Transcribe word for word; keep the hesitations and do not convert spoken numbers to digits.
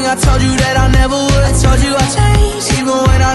I told you that I never would. I told you I changed, even when I